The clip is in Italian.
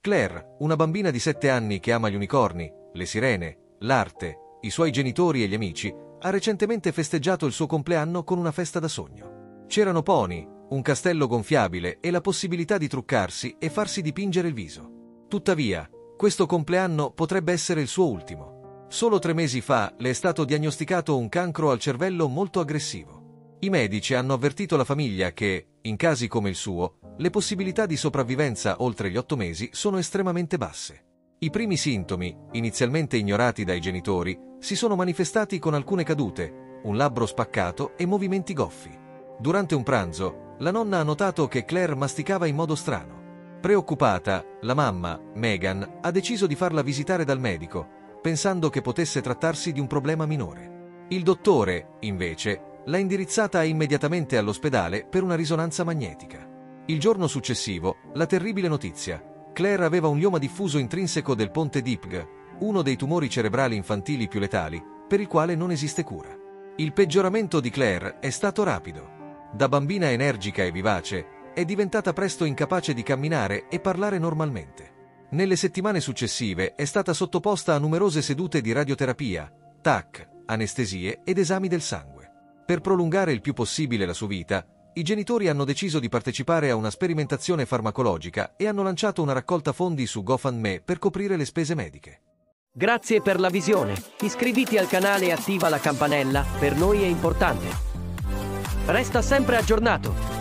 Claire, una bambina di 7 anni che ama gli unicorni, le sirene, l'arte, i suoi genitori e gli amici, ha recentemente festeggiato il suo compleanno con una festa da sogno. C'erano pony, un castello gonfiabile e la possibilità di truccarsi e farsi dipingere il viso. Tuttavia, questo compleanno potrebbe essere il suo ultimo. Solo 3 mesi fa le è stato diagnosticato un cancro al cervello molto aggressivo. I medici hanno avvertito la famiglia che, in casi come il suo, le possibilità di sopravvivenza oltre gli 8 mesi sono estremamente basse. I primi sintomi, inizialmente ignorati dai genitori, si sono manifestati con alcune cadute, un labbro spaccato e movimenti goffi. Durante un pranzo, la nonna ha notato che Claire masticava in modo strano. Preoccupata, la mamma, Megan, ha deciso di farla visitare dal medico, pensando che potesse trattarsi di un problema minore. Il dottore, invece, l'ha indirizzata immediatamente all'ospedale per una risonanza magnetica. Il giorno successivo, la terribile notizia. Claire aveva un lioma diffuso intrinseco del ponte Dipg, uno dei tumori cerebrali infantili più letali, per il quale non esiste cura. Il peggioramento di Claire è stato rapido. Da bambina energica e vivace, è diventata presto incapace di camminare e parlare normalmente. Nelle settimane successive è stata sottoposta a numerose sedute di radioterapia, TAC, anestesie ed esami del sangue. Per prolungare il più possibile la sua vita, i genitori hanno deciso di partecipare a una sperimentazione farmacologica e hanno lanciato una raccolta fondi su GoFundMe per coprire le spese mediche. Grazie per la visione. Iscriviti al canale e attiva la campanella, per noi è importante. Resta sempre aggiornato.